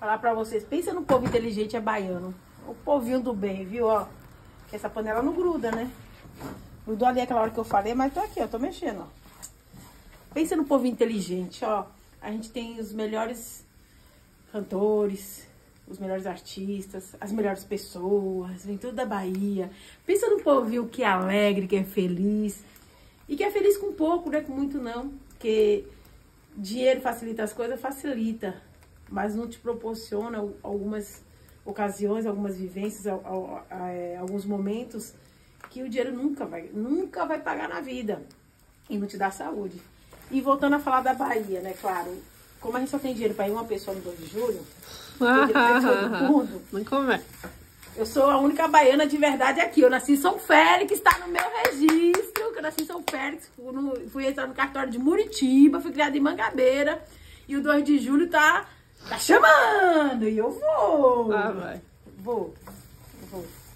Falar pra vocês, pensa no povo inteligente, é baiano. O povinho do bem, viu, ó. Que essa panela não gruda, né? Grudou ali aquela hora que eu falei, mas tô aqui, ó, tô mexendo, ó. Pensa no povo inteligente, ó. A gente tem os melhores cantores, os melhores artistas, as melhores pessoas, vem tudo da Bahia. Pensa no povinho que é alegre, que é feliz. E que é feliz com pouco, não é com muito não. Porque dinheiro facilita as coisas, facilita. Mas não te proporciona algumas ocasiões, algumas vivências, alguns momentos que o dinheiro nunca vai pagar na vida. E não te dá saúde. E voltando a falar da Bahia, né, claro. Como a gente só tem dinheiro para ir uma pessoa no 2 de julho, todo mundo, não começa. Eu sou a única baiana de verdade aqui. Eu nasci em São Félix, está no meu registro. Que eu nasci em São Félix, fui entrar no cartório de Muritiba, fui criada em Mangabeira. E o 2 de julho tá chamando. E eu vou. Ah, vai. Vou.